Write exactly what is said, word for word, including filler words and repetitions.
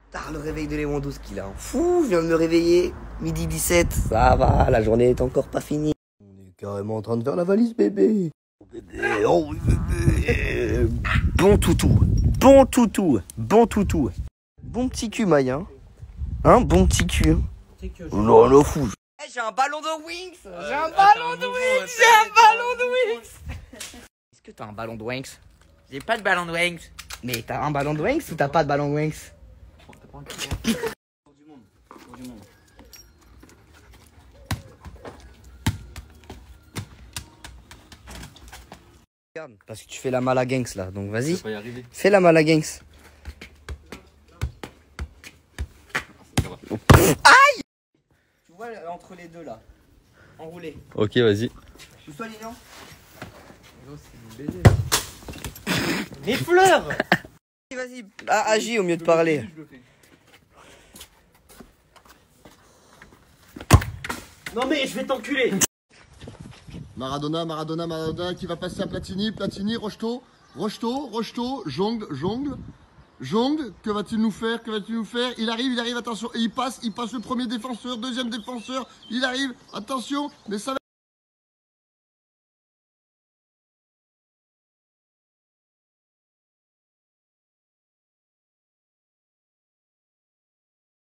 Tard le réveil de Lewandowski là. Fou, je viens de me réveiller. Midi dix-sept. Ça va, la journée est encore pas finie. On est carrément en train de faire la valise bébé. Oh bébé, oh bébé. Bon toutou. Bon toutou. Bon toutou. Bon petit cul, Maï, hein. Hein, bon petit cul. Non, non, fou. Hey, j'ai un ballon de Winx. J'ai un ballon de Winx. J'ai un ballon de Winx. Est-ce que t'as un ballon de Winx? J'ai pas de ballon de Winx. Mais t'as un ballon de Winx ou t'as pas de ballon de Winx? Parce que tu fais la malaganx là, donc vas-y. Fais la malaganx. Aïe! Tu vois entre les deux là. Enroulé. Ok, vas-y. Pousse-toi, Lignan. Mes fleurs. Vas-y, ah, agis au mieux de parler. Non mais je vais t'enculer. Maradona, Maradona, Maradona qui va passer à Platini, Platini, Rocheteau, Rocheteau, Rocheteau, jongle, jongle, jongle, que va-t-il nous faire, que va-t-il nous faire? Il arrive, il arrive, attention, et il passe, il passe le premier défenseur, deuxième défenseur, il arrive, attention, mais ça va...